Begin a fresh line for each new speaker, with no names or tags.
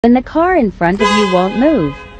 when the car in front of you won't move.